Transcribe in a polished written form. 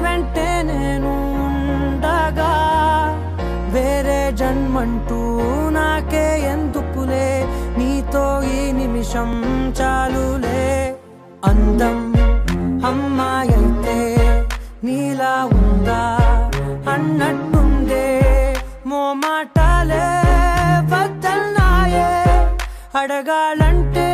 వెంటే నేను ఉండగా వేరే జన్మంటూ నాకే ఎందుకులే నీతో ఈ నిమిషం చాలులే అందం అమ్మాయైతే నీలా ఉందా అన్నట్టుందే మోమాటాలే వద్దన్నాయే అడగాలంటే